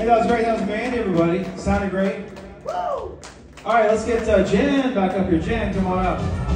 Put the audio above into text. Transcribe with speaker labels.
Speaker 1: that was great. That was Mandy, everybody. Sounded great. Woo! All right, let's get Jen back up here. Jen, come on up.